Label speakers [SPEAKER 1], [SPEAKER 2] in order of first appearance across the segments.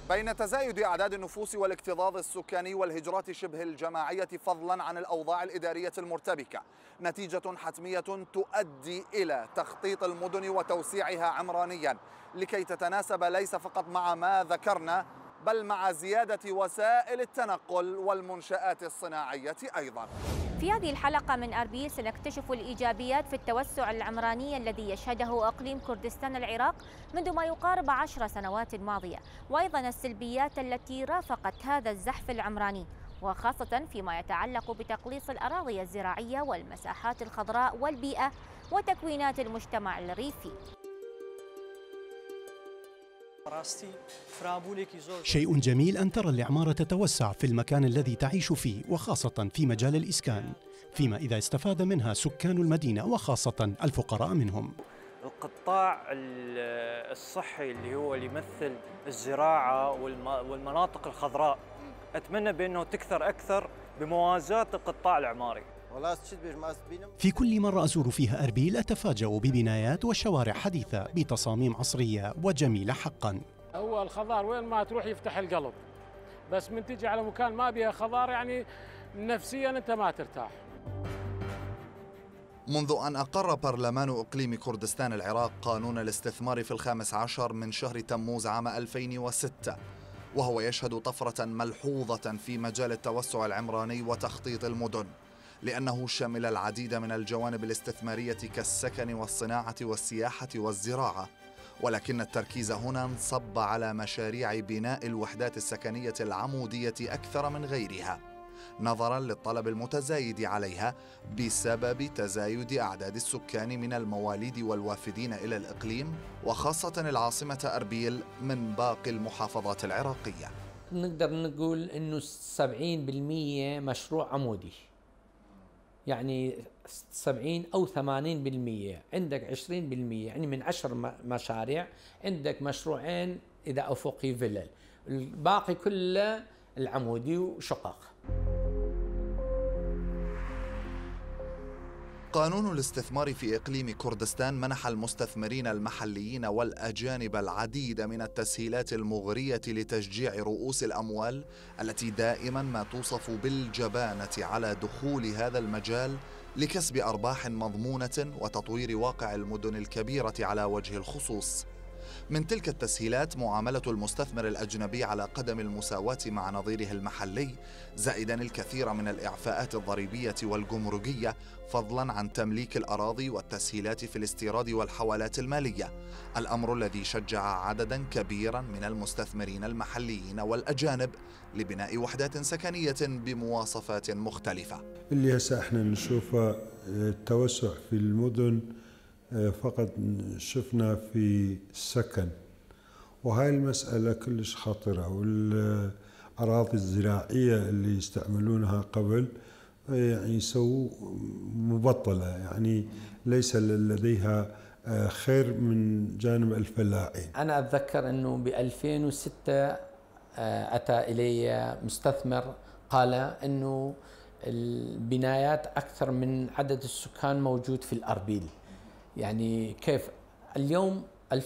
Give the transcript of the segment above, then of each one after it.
[SPEAKER 1] بين تزايد أعداد النفوس والاكتظاظ السكاني والهجرات شبه الجماعية فضلا عن الأوضاع الإدارية المرتبكة، نتيجة حتمية تؤدي إلى تخطيط المدن وتوسيعها عمرانيا لكي تتناسب ليس فقط مع ما ذكرنا بل مع زيادة وسائل التنقل والمنشآت الصناعية أيضا.
[SPEAKER 2] في هذه الحلقة من أربيل سنكتشف الإيجابيات في التوسع العمراني الذي يشهده أقليم كردستان العراق منذ ما يقارب 10 سنوات ماضية، وأيضا السلبيات التي رافقت هذا الزحف العمراني، وخاصة فيما يتعلق بتقليص الأراضي الزراعية والمساحات الخضراء والبيئة وتكوينات المجتمع الريفي.
[SPEAKER 3] شيء جميل أن ترى الإعمار تتوسع في المكان الذي تعيش فيه، وخاصة في مجال الإسكان، فيما إذا استفاد منها سكان المدينة وخاصة الفقراء منهم.
[SPEAKER 4] القطاع الصحي اللي هو يمثل الزراعة والمناطق الخضراء، أتمنى بأنه تكثر أكثر بموازاة القطاع الإعماري.
[SPEAKER 3] في كل مرة أزور فيها أربيل أتفاجأ ببنايات وشوارع حديثة بتصاميم عصرية وجميلة حقا.
[SPEAKER 5] هو الخضار وين ما تروح يفتح القلب، بس من تجي على مكان ما بيها خضار يعني نفسيا أنت ما ترتاح.
[SPEAKER 1] منذ أن أقر برلمان إقليم كردستان العراق قانون الاستثمار في 15 من شهر تموز عام 2006، وهو يشهد طفرة ملحوظة في مجال التوسع العمراني وتخطيط المدن، لأنه شمل العديد من الجوانب الاستثمارية كالسكن والصناعة والسياحة والزراعة، ولكن التركيز هنا انصب على مشاريع بناء الوحدات السكنية العمودية أكثر من غيرها، نظراً للطلب المتزايد عليها بسبب تزايد أعداد السكان من المواليد والوافدين إلى الإقليم، وخاصة العاصمة أربيل من باقي المحافظات العراقية.
[SPEAKER 6] نقدر نقول إنه 70% مشروع عمودي، يعني 70 أو 80%. عندك 20% يعني من 10 مشاريع عندك مشروعين إذا أفقي فيلل، الباقي كله العمودي وشقق.
[SPEAKER 1] قانون الاستثمار في إقليم كردستان منح المستثمرين المحليين والأجانب العديد من التسهيلات المغرية لتشجيع رؤوس الأموال التي دائما ما توصف بالجبانة على دخول هذا المجال لكسب أرباح مضمونة وتطوير واقع المدن الكبيرة على وجه الخصوص. من تلك التسهيلات معاملة المستثمر الأجنبي على قدم المساواة مع نظيره المحلي، زائدا الكثير من الإعفاءات الضريبية والجمركية، فضلا عن تمليك الأراضي والتسهيلات في الاستيراد والحوالات المالية، الأمر الذي شجع عددا كبيرا من المستثمرين المحليين والأجانب لبناء وحدات سكنية بمواصفات مختلفة.
[SPEAKER 7] اللي هسه احنا نشوفه التوسع في المدن فقط شفنا في السكن، وهاي المسألة كلش خطرة، والأراضي الزراعية اللي يستعملونها قبل يعني يسووا مبطلة، يعني ليس لديها خير من جانب الفلاحين.
[SPEAKER 6] أنا أتذكر أنه ب2006 أتى إلي مستثمر قال أنه البنايات أكثر من عدد السكان موجود في الأربيل. يعني كيف اليوم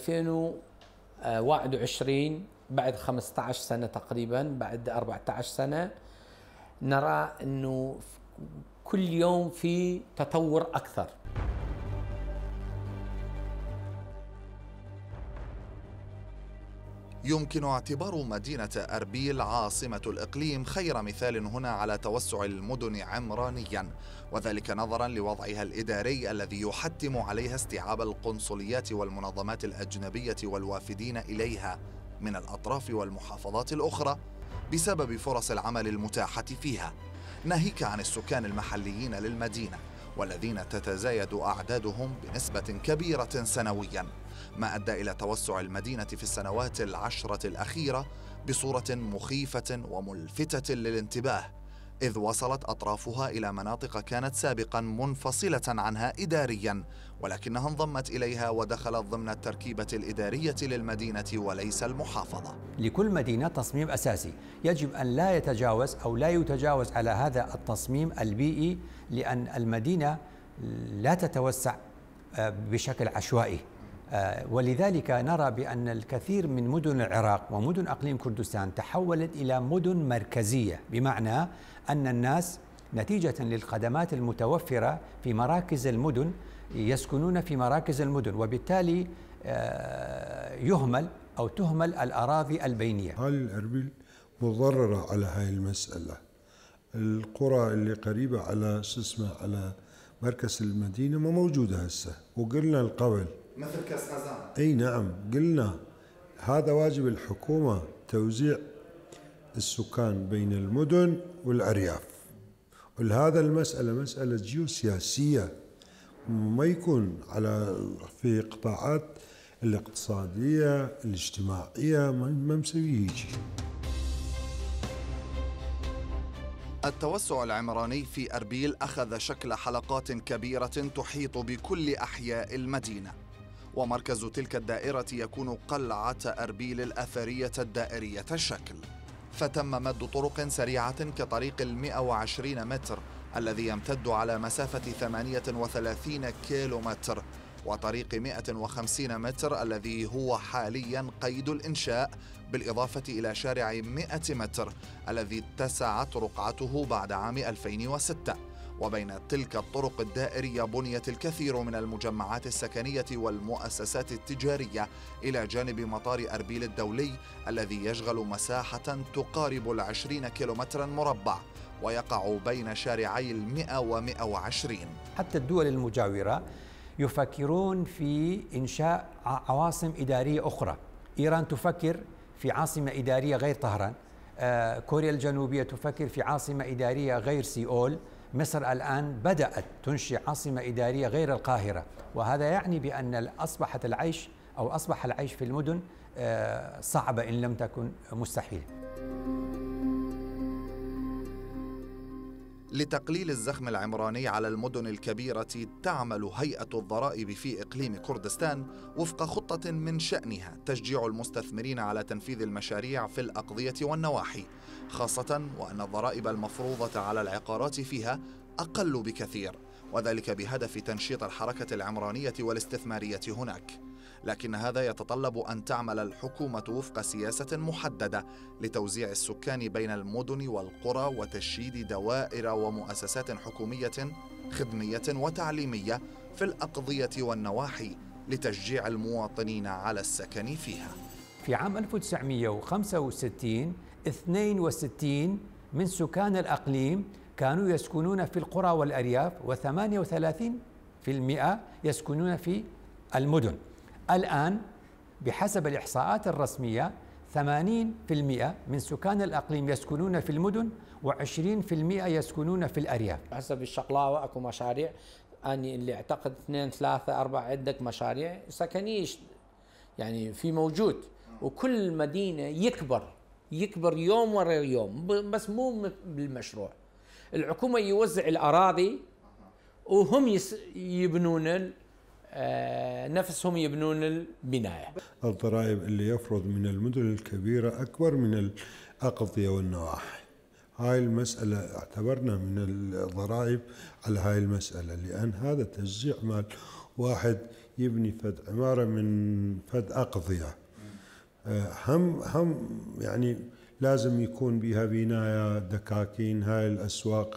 [SPEAKER 6] 2021 بعد 15 سنة تقريبا، بعد 14 سنة نرى أنه كل يوم في تطور أكثر.
[SPEAKER 1] يمكن اعتبار مدينة أربيل عاصمة الإقليم خير مثال هنا على توسع المدن عمرانياً، وذلك نظراً لوضعها الإداري الذي يحتم عليها استيعاب القنصليات والمنظمات الأجنبية والوافدين إليها من الأطراف والمحافظات الأخرى بسبب فرص العمل المتاحة فيها، ناهيك عن السكان المحليين للمدينة والذين تتزايد أعدادهم بنسبة كبيرة سنوياً، ما أدى إلى توسع المدينة في السنوات العشرة الأخيرة بصورة مخيفة وملفتة للانتباه، إذ وصلت أطرافها إلى مناطق كانت سابقاً منفصلة عنها إدارياً، ولكنها انضمت إليها ودخلت ضمن التركيبة الإدارية للمدينة وليس المحافظة.
[SPEAKER 8] لكل مدينة تصميم أساسي يجب أن لا يتجاوز أو لا يتجاوز على هذا التصميم البيئي، لأن المدينة لا تتوسع بشكل عشوائي. ولذلك نرى بأن الكثير من مدن العراق ومدن أقليم كردستان تحولت إلى مدن مركزية، بمعنى أن الناس نتيجة للخدمات المتوفرة في مراكز المدن يسكنون في مراكز المدن، وبالتالي يهمل أو تهمل الأراضي البينية.
[SPEAKER 7] هاي الأربيل مضررة على هاي المسألة. القرى اللي قريبة على على مركز المدينة ما موجودة هسه، وقلنا القبل
[SPEAKER 1] مثل كاس خزان.
[SPEAKER 7] اي نعم، قلنا هذا واجب الحكومة، توزيع السكان بين المدن والأرياف. ولهذا المسألة مسألة جيوسياسية، ما يكون في قطاعات الاقتصادية الاجتماعية ما مسويه يجي.
[SPEAKER 1] التوسع العمراني في أربيل أخذ شكل حلقات كبيرة تحيط بكل أحياء المدينة، ومركز تلك الدائرة يكون قلعة أربيل الأثرية الدائرية الشكل. فتم مد طرق سريعة كطريق 120 متر الذي يمتد على مسافة 38 كيلومتر، وطريق 150 متر الذي هو حاليا قيد الإنشاء، بالإضافة إلى شارع 100 متر الذي اتسعت رقعته بعد عام 2006. وبين تلك الطرق الدائرية بنيت الكثير من المجمعات السكنية والمؤسسات التجارية، إلى جانب مطار أربيل الدولي الذي يشغل مساحة تقارب 20 كيلومترا مربع، ويقع بين شارعي 100 و120.
[SPEAKER 8] حتى الدول المجاورة يفكرون في إنشاء عواصم إدارية أخرى. إيران تفكر في عاصمة إدارية غير طهران، كوريا الجنوبية تفكر في عاصمة إدارية غير سيول، مصر الآن بدأت تنشئ عاصمة إدارية غير القاهرة. وهذا يعني بأن أصبح العيش في المدن صعب إن لم تكن مستحيل.
[SPEAKER 1] لتقليل الزخم العمراني على المدن الكبيرة تعمل هيئة الضرائب في إقليم كردستان وفق خطة من شأنها تشجيع المستثمرين على تنفيذ المشاريع في الأقضية والنواحي، خاصة وأن الضرائب المفروضة على العقارات فيها أقل بكثير، وذلك بهدف تنشيط الحركة العمرانية والاستثمارية هناك. لكن هذا يتطلب أن تعمل الحكومة وفق سياسة محددة لتوزيع السكان بين المدن والقرى، وتشييد دوائر ومؤسسات حكومية خدمية وتعليمية في الأقضية والنواحي لتشجيع المواطنين على السكن فيها.
[SPEAKER 8] في عام 1965 62 من سكان الأقليم كانوا يسكنون في القرى والأرياف، و38% يسكنون في المدن. الآن بحسب الإحصاءات الرسمية 80% من سكان الأقليم يسكنون في المدن، و20% يسكنون في الأرياف.
[SPEAKER 6] حسب الشقلاوة أكو مشاريع، أني اللي أعتقد 2 3 4 عندك مشاريع سكنية يعني في موجود، وكل مدينة يكبر يوم ورا يوم، بس مو بالمشروع. الحكومة يوزع الأراضي وهم يبنون نفسهم يبنون البناية.
[SPEAKER 7] الضرائب اللي يفرض من المدن الكبيرة أكبر من الأقضية والنواحي. هاي المسألة اعتبرنا من الضرائب على هاي المسألة، لأن هذا تشجيع مال واحد يبني فد عمارة من فد أقضية. هم يعني لازم يكون بها بناية، دكاكين، هاي الأسواق.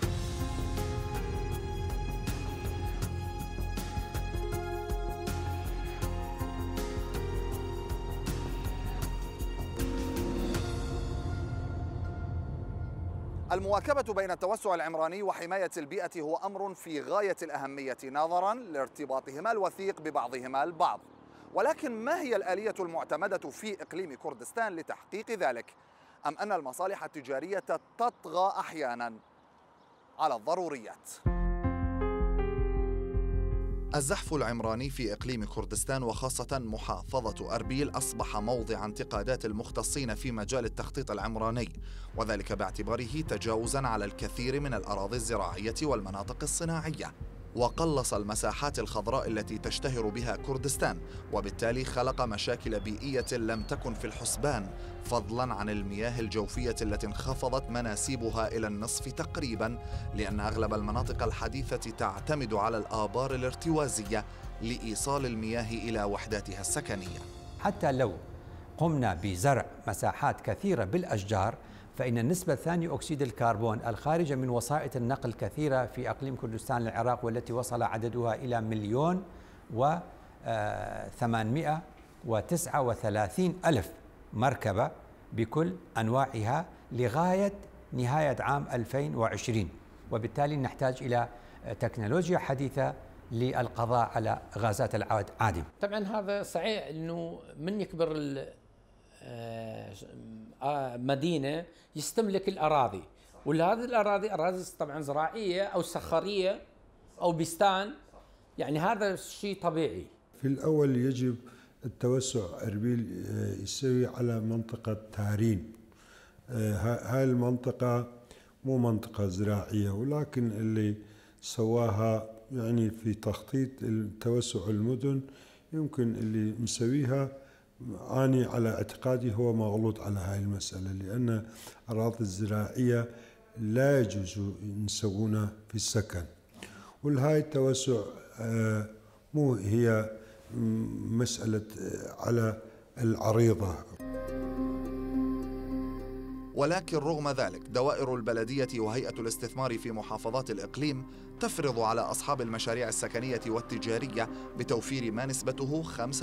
[SPEAKER 1] المواكبة بين التوسع العمراني وحماية البيئة هو أمر في غاية الأهمية نظراً لارتباطهما الوثيق ببعضهما البعض. ولكن ما هي الآلية المعتمدة في إقليم كردستان لتحقيق ذلك؟ أم أن المصالح التجارية تطغى أحياناً على الضروريات؟ الزحف العمراني في إقليم كردستان وخاصة محافظة أربيل أصبح موضع انتقادات المختصين في مجال التخطيط العمراني، وذلك باعتباره تجاوزاً على الكثير من الأراضي الزراعية والمناطق الصناعية. وقلص المساحات الخضراء التي تشتهر بها كردستان، وبالتالي خلق مشاكل بيئية لم تكن في الحسبان، فضلاً عن المياه الجوفية التي انخفضت مناسيبها إلى النصف تقريباً، لأن أغلب المناطق الحديثة تعتمد على الآبار الارتوازية لإيصال المياه إلى وحداتها السكنية.
[SPEAKER 8] حتى لو قمنا بزرع مساحات كثيرة بالأشجار، فإن نسبة ثاني أكسيد الكربون الخارجة من وسائط النقل كثيرة في أقليم كردستان العراق، والتي وصل عددها إلى 1,839,000 مركبة بكل أنواعها لغاية نهاية عام 2020، وبالتالي نحتاج إلى تكنولوجيا حديثة للقضاء على غازات العادم.
[SPEAKER 6] طبعا هذا صحيح انه من يكبر مدينه يستملك الاراضي، وهذه الاراضي اراضي طبعا زراعيه او صخريه او بستان، يعني هذا شيء طبيعي.
[SPEAKER 7] في الاول يجب التوسع اربيل يسوي على منطقه تارين. هاي المنطقه مو منطقه زراعيه، ولكن اللي سواها يعني في تخطيط توسع المدن يمكن اللي مسويها أنا على اعتقادي هو مغلوط على هاي المسألة، لأن الأراضي الزراعية لا يجوز نسوونها في السكن، والهاي التوسع مو هي مسألة على العريضة.
[SPEAKER 1] ولكن رغم ذلك دوائر البلدية وهيئة الاستثمار في محافظات الإقليم تفرض على أصحاب المشاريع السكنية والتجارية بتوفير ما نسبته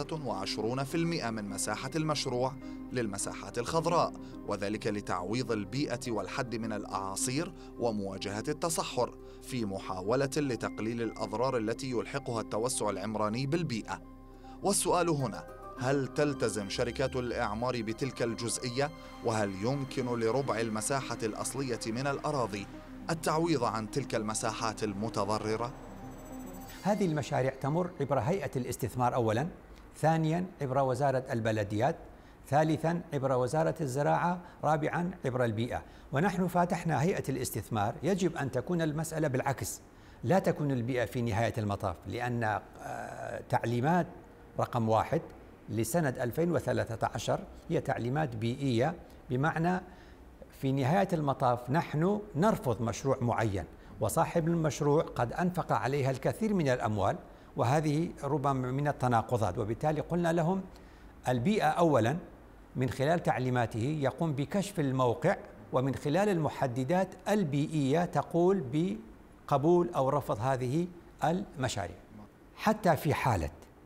[SPEAKER 1] 25% من مساحة المشروع للمساحات الخضراء، وذلك لتعويض البيئة والحد من الأعاصير ومواجهة التصحر، في محاولة لتقليل الأضرار التي يلحقها التوسع العمراني بالبيئة. والسؤال هنا: هل تلتزم شركات الإعمار بتلك الجزئية؟ وهل يمكن لربع المساحة الأصلية من الأراضي التعويض عن تلك المساحات المتضررة؟
[SPEAKER 8] هذه المشاريع تمر عبر هيئة الاستثمار أولاً، ثانياً عبر وزارة البلديات، ثالثاً عبر وزارة الزراعة، رابعاً عبر البيئة. ونحن فاتحنا هيئة الاستثمار. يجب أن تكون المسألة بالعكس، لا تكون البيئة في نهاية المطاف، لأن تعليمات رقم 1 لسنة 2013 هي تعليمات بيئية، بمعنى في نهاية المطاف نحن نرفض مشروع معين وصاحب المشروع قد أنفق عليها الكثير من الأموال، وهذه ربما من التناقضات، وبالتالي قلنا لهم البيئة أولا من خلال تعليماته يقوم بكشف الموقع، ومن خلال المحددات البيئية تقول بقبول أو رفض هذه المشاريع. حتى في حالة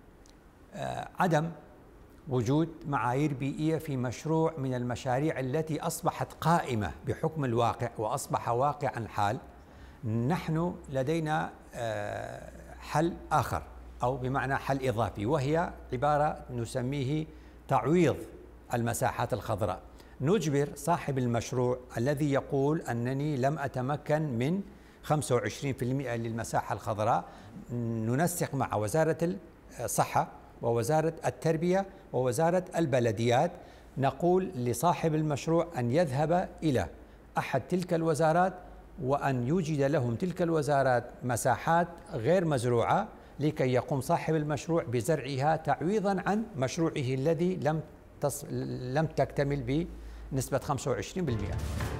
[SPEAKER 8] عدم وجود معايير بيئية في مشروع من المشاريع التي أصبحت قائمة بحكم الواقع وأصبح واقعا حال، نحن لدينا حل آخر، أو بمعنى حل إضافي، وهي عبارة نسميه تعويض المساحات الخضراء. نجبر صاحب المشروع الذي يقول أنني لم أتمكن من 25% للمساحة الخضراء، ننسق مع وزارة الصحة ووزارة التربية ووزارة البلديات، نقول لصاحب المشروع أن يذهب إلى أحد تلك الوزارات وأن يوجد لهم تلك الوزارات مساحات غير مزروعة لكي يقوم صاحب المشروع بزرعها تعويضا عن مشروعه الذي لم تكتمل بنسبة 25%.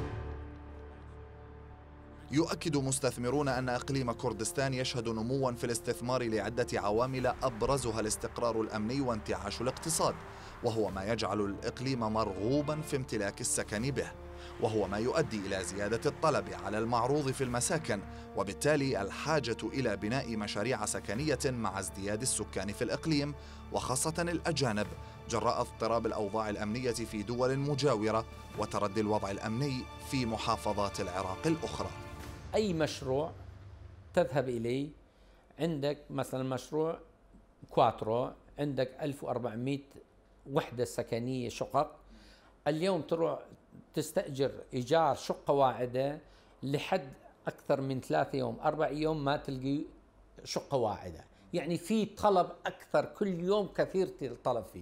[SPEAKER 1] يؤكد مستثمرون أن إقليم كردستان يشهد نمواً في الاستثمار لعدة عوامل أبرزها الاستقرار الأمني وانتعاش الاقتصاد، وهو ما يجعل الإقليم مرغوباً في امتلاك السكن به، وهو ما يؤدي إلى زيادة الطلب على المعروض في المساكن، وبالتالي الحاجة إلى بناء مشاريع سكنية مع ازدياد السكان في الإقليم، وخاصة الأجانب، جراء اضطراب الأوضاع الأمنية في دول مجاورة وتردي الوضع الأمني في محافظات العراق الأخرى.
[SPEAKER 6] أي مشروع تذهب إليه، عندك مثلا مشروع كواترو، عندك 1400 وحدة سكنية شقق، اليوم تروح تستأجر إيجار شقة واحدة لحد أكثر من 3 يوم 4 يوم ما تلقي شقة واحدة، يعني في طلب أكثر كل يوم، كثير الطلب فيه.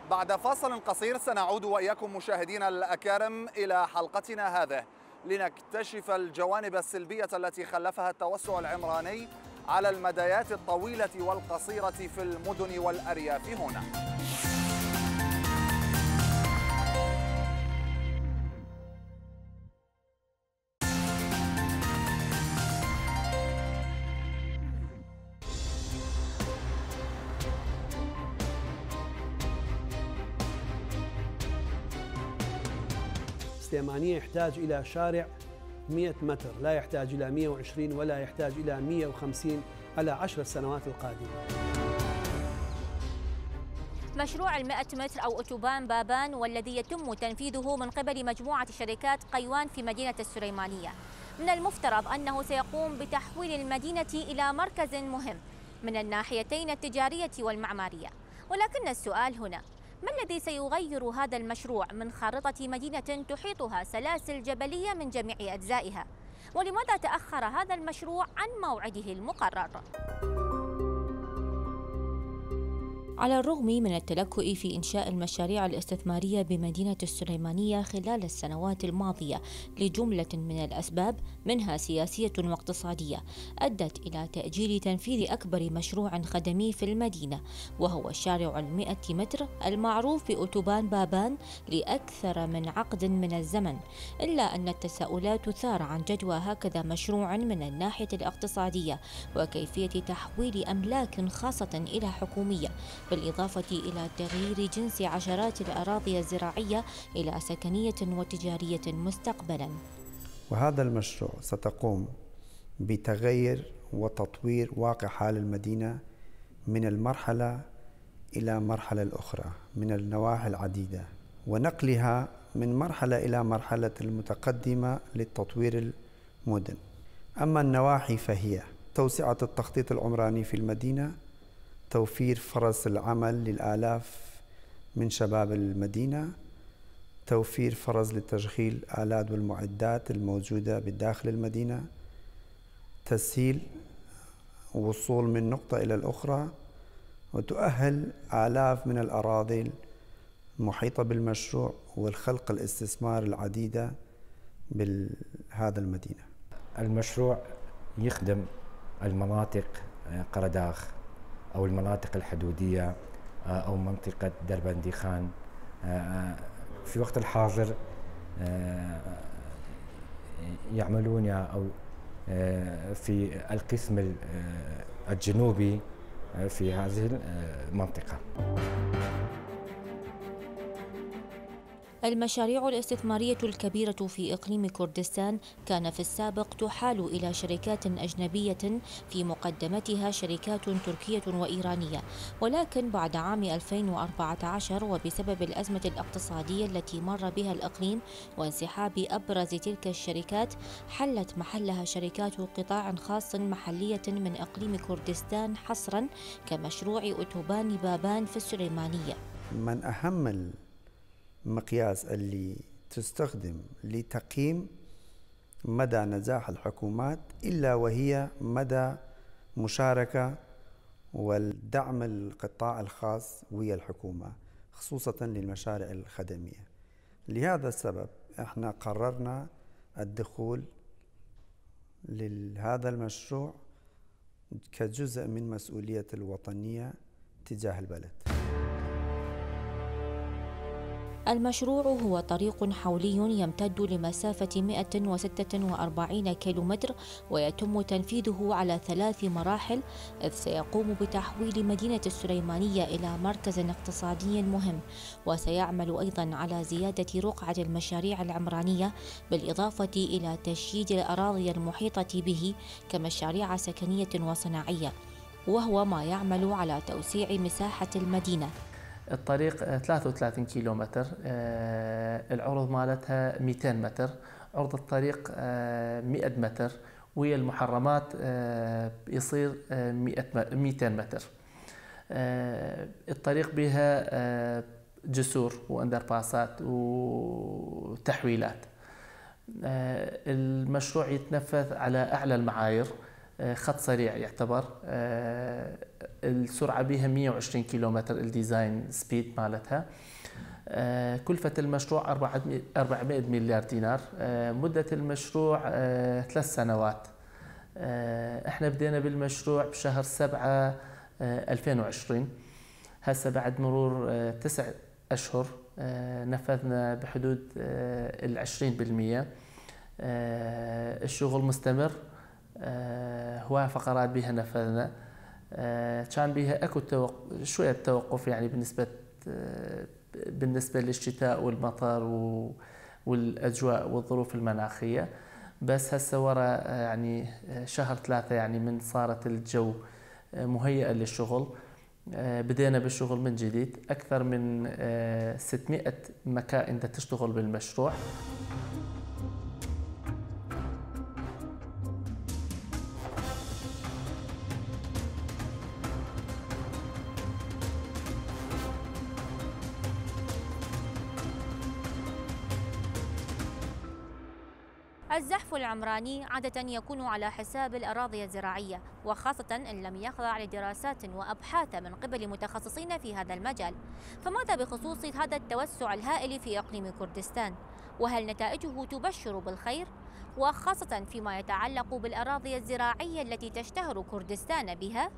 [SPEAKER 1] بعد فاصل قصير سنعود وإياكم مشاهدينا الأكارم إلى حلقتنا هذه لنكتشف الجوانب السلبية التي خلفها التوسع العمراني على المدايات الطويلة والقصيرة في المدن والأرياف هنا.
[SPEAKER 9] السليمانية يحتاج إلى شارع 100 متر، لا يحتاج إلى 120 ولا يحتاج إلى 150 على 10 سنوات القادمة.
[SPEAKER 2] مشروع 100 متر أو أوتوبان بابان والذي يتم تنفيذه من قبل مجموعة شركات قيوان في مدينة السليمانية، من المفترض أنه سيقوم بتحويل المدينة إلى مركز مهم من الناحيتين التجارية والمعمارية. ولكن السؤال هنا، ما الذي سيغير هذا المشروع من خارطة مدينة تحيطها سلاسل جبلية من جميع أجزائها؟ ولماذا تأخر هذا المشروع عن موعده المقرر؟ على الرغم من التلكؤ في إنشاء المشاريع الاستثمارية بمدينة السليمانية خلال السنوات الماضية لجملة من الأسباب منها سياسية واقتصادية أدت إلى تأجيل تنفيذ أكبر مشروع خدمي في المدينة، وهو الشارع 100 متر المعروف بأوتوبان بابان لأكثر من عقد من الزمن، إلا أن التساؤلات تثار عن جدوى هكذا مشروع من الناحية الاقتصادية وكيفية تحويل أملاك خاصة إلى حكومية، بالإضافة إلى تغيير جنس عشرات الأراضي الزراعية إلى سكنية وتجارية مستقبلا.
[SPEAKER 10] وهذا المشروع ستقوم بتغيير وتطوير واقع حال المدينة من المرحلة إلى مرحلة الأخرى من النواحي العديدة، ونقلها من مرحلة إلى مرحلة المتقدمة للتطوير المدن. أما النواحي فهي توسعة التخطيط العمراني في المدينة، توفير فرص العمل للآلاف من شباب المدينة، توفير فرص لتشغيل الآلات والمعدات الموجودة بداخل المدينة، تسهيل وصول من نقطة إلى الأخرى، وتؤهل آلاف من الأراضي المحيطة بالمشروع والخلق الاستثمار العديدة بهذا المدينة.
[SPEAKER 11] المشروع يخدم المناطق قرداخ أو المناطق الحدودية أو منطقة دربندي خان. في وقت الحاضر يعملون أو في القسم الجنوبي في هذه المنطقة.
[SPEAKER 2] المشاريع الاستثمارية الكبيرة في إقليم كردستان كان في السابق تحال إلى شركات أجنبية في مقدمتها شركات تركية وإيرانية، ولكن بعد عام 2014 وبسبب الأزمة الاقتصادية التي مر بها الإقليم وانسحاب أبرز تلك الشركات، حلت محلها شركات قطاع خاص محلية من إقليم كردستان حصرا كمشروع أوتوبان بابان في السليمانية.
[SPEAKER 10] من أهم المقياس اللي تستخدم لتقييم مدى نجاح الحكومات إلا وهي مدى مشاركة والدعم القطاع الخاص ويا الحكومة خصوصا للمشاريع الخدمية. لهذا السبب احنا قررنا الدخول لهذا المشروع كجزء من مسؤولية الوطنية تجاه البلد.
[SPEAKER 2] المشروع هو طريق حولي يمتد لمسافة 146 كيلومتر، ويتم تنفيذه على 3 مراحل، إذ سيقوم بتحويل مدينة السليمانية إلى مركز اقتصادي مهم، وسيعمل أيضا على زيادة رقعة المشاريع العمرانية بالإضافة إلى تشييد الأراضي المحيطة به كمشاريع سكنية وصناعية، وهو ما يعمل على توسيع مساحة المدينة.
[SPEAKER 12] الطريق 33 كيلومتر، العرض مالتها 200 متر، عرض الطريق 100 متر، ويا المحرمات يصير 200 متر. الطريق بها جسور واندرباسات وتحويلات. المشروع يتنفذ على أعلى المعايير خط سريع يعتبر، السرعة بها 120 كيلومتر الديزاين سبيد مالتها. كلفة المشروع 400 مليار دينار. مدة المشروع 3 سنوات. احنا بدينا بالمشروع بشهر 7 2020. هسه بعد مرور 9 أشهر نفذنا بحدود 20%. الشغل مستمر، هواي فقرات بها نفذنا. كان بها اكو شوية توقف يعني بالنسبة للشتاء والمطر والأجواء والظروف المناخية، بس هسه ورا يعني شهر 3 يعني من صارت الجو مهيئة للشغل. بدينا بالشغل من جديد. أكثر من 600 مكائن تشتغل بالمشروع.
[SPEAKER 2] الزحف العمراني عادة يكون على حساب الأراضي الزراعية، وخاصة إن لم يخضع لدراسات وأبحاث من قبل متخصصين في هذا المجال. فماذا بخصوص هذا التوسع الهائل في إقليم كردستان؟ وهل نتائجه تبشر بالخير؟ وخاصة فيما يتعلق بالأراضي الزراعية التي تشتهر كردستان بها؟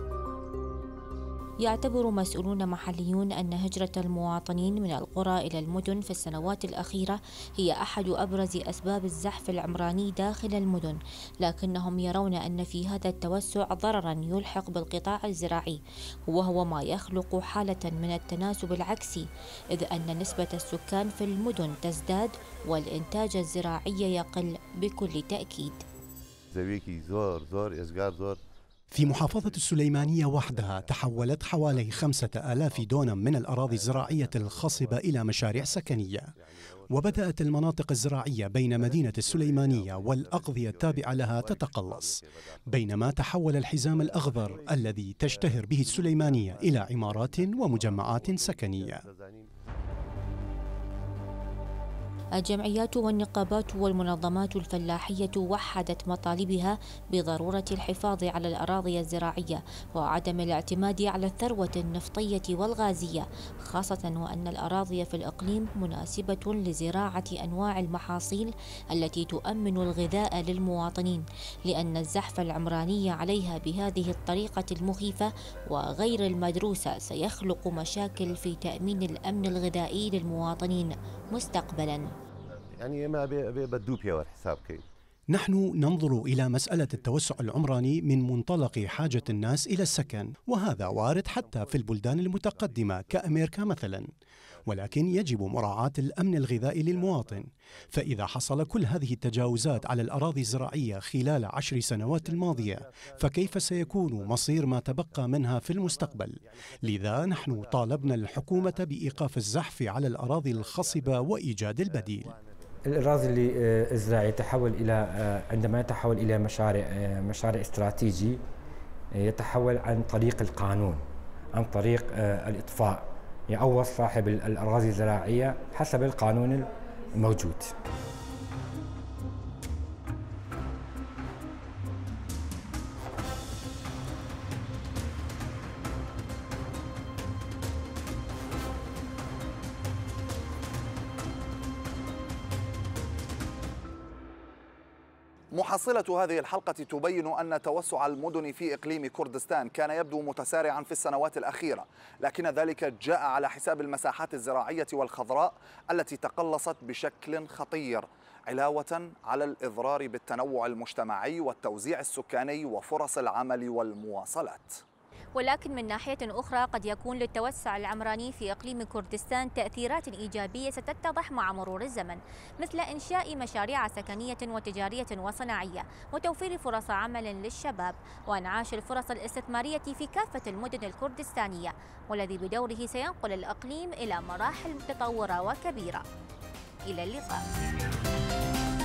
[SPEAKER 2] يعتبر مسؤولون محليون أن هجرة المواطنين من القرى إلى المدن في السنوات الأخيرة هي أحد أبرز أسباب الزحف العمراني داخل المدن، لكنهم يرون أن في هذا التوسع ضررا يلحق بالقطاع الزراعي، وهو ما يخلق حالة من التناسب العكسي، إذ أن نسبة السكان في المدن تزداد والإنتاج الزراعي يقل بكل تأكيد.
[SPEAKER 3] في محافظة السليمانية وحدها تحولت حوالي 5000 دونم من الأراضي الزراعية الخصبة إلى مشاريع سكنية، وبدأت المناطق الزراعية بين مدينة السليمانية والأقضية التابعة لها تتقلص، بينما تحول الحزام الأخضر الذي تشتهر به السليمانية إلى عمارات ومجمعات سكنية.
[SPEAKER 2] الجمعيات والنقابات والمنظمات الفلاحية وحدت مطالبها بضرورة الحفاظ على الأراضي الزراعية وعدم الاعتماد على الثروة النفطية والغازية، خاصة وأن الأراضي في الإقليم مناسبة لزراعة أنواع المحاصيل التي تؤمن الغذاء للمواطنين، لأن الزحف العمراني عليها بهذه الطريقة المخيفة وغير المدروسة سيخلق مشاكل في تأمين الأمن الغذائي للمواطنين مستقبلا.
[SPEAKER 13] يعني ما بدو بيور حساب كي.
[SPEAKER 3] نحن ننظر إلى مسألة التوسع العمراني من منطلق حاجة الناس إلى السكن، وهذا وارد حتى في البلدان المتقدمة كأمريكا مثلا، ولكن يجب مراعاة الأمن الغذائي للمواطن. فإذا حصل كل هذه التجاوزات على الأراضي الزراعية خلال 10 سنوات الماضية، فكيف سيكون مصير ما تبقى منها في المستقبل؟ لذا نحن طالبنا الحكومة بإيقاف الزحف على الأراضي الخصبة وإيجاد البديل.
[SPEAKER 11] الأراضي الزراعية تحول إلى عندما يتحول إلى مشاريع استراتيجي، يتحول عن طريق القانون، عن طريق الإطفاء، يعوض صاحب الأراضي الزراعية حسب القانون الموجود.
[SPEAKER 1] محصلة هذه الحلقة تبين أن توسع المدن في إقليم كردستان كان يبدو متسارعا في السنوات الأخيرة، لكن ذلك جاء على حساب المساحات الزراعية والخضراء التي تقلصت بشكل خطير، علاوة على الإضرار بالتنوع المجتمعي والتوزيع السكاني وفرص العمل والمواصلات.
[SPEAKER 2] ولكن من ناحية أخرى قد يكون للتوسع العمراني في إقليم كردستان تأثيرات إيجابية ستتضح مع مرور الزمن، مثل إنشاء مشاريع سكنية وتجارية وصناعية، وتوفير فرص عمل للشباب، وإنعاش الفرص الاستثمارية في كافة المدن الكردستانية، والذي بدوره سينقل الإقليم إلى مراحل متطورة وكبيرة. إلى اللقاء.